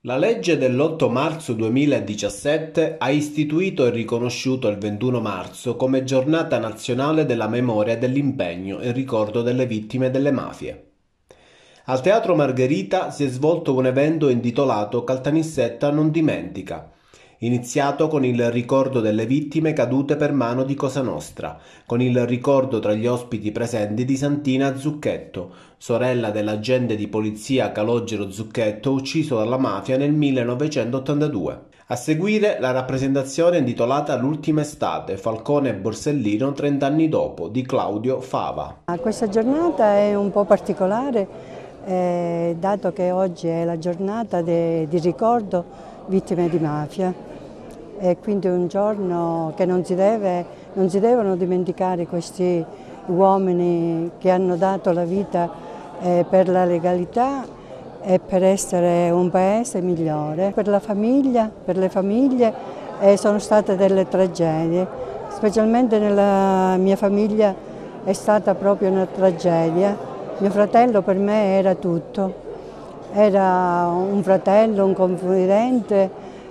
La legge dell'8 marzo 2017 ha istituito e riconosciuto il 21 marzo come Giornata Nazionale della Memoria e dell'Impegno in ricordo delle vittime delle mafie. Al Teatro Margherita si è svolto un evento intitolato Caltanissetta non dimentica, iniziato con il ricordo delle vittime cadute per mano di Cosa Nostra, con il ricordo tra gli ospiti presenti di Santina Zucchetto, sorella dell'agente di polizia Calogero Zucchetto ucciso dalla mafia nel 1982. A seguire la rappresentazione intitolata L'ultima estate, Falcone e Borsellino 30 anni dopo, di Claudio Fava. Questa giornata è un po' particolare, dato che oggi è la giornata di ricordo vittime di mafia. E quindi è un giorno che non si devono dimenticare questi uomini che hanno dato la vita per la legalità e per essere un paese migliore. Per la famiglia, per le famiglie sono state delle tragedie, specialmente nella mia famiglia è stata proprio una tragedia. Mio fratello per me era tutto, era un fratello, un confidente.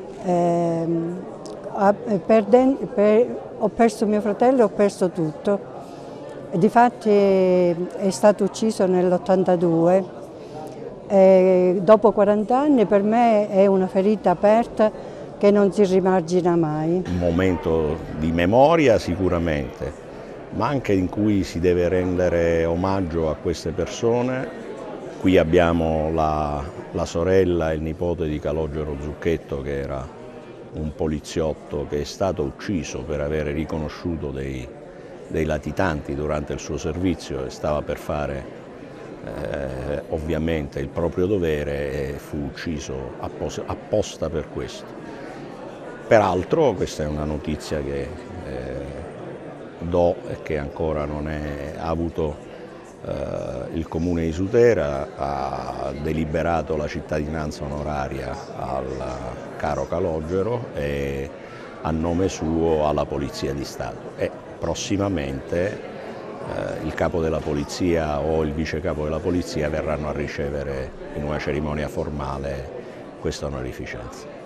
Ho perso mio fratello e ho perso tutto. Difatti è stato ucciso nell'82 e dopo 40 anni per me è una ferita aperta che non si rimargina mai. Un momento di memoria sicuramente, ma anche in cui si deve rendere omaggio a queste persone. Qui abbiamo la sorella e il nipote di Calogero Zucchetto, che era un poliziotto che è stato ucciso per aver riconosciuto dei latitanti durante il suo servizio e stava per fare ovviamente il proprio dovere e fu ucciso apposta per questo. Peraltro questa è una notizia che do e che ancora non ha avuto il Comune di Sutera, ha deliberato la cittadinanza onoraria al caro Calogero e a nome suo alla Polizia di Stato. E prossimamente il capo della polizia o il vice capo della polizia verranno a ricevere in una cerimonia formale questa onorificenza.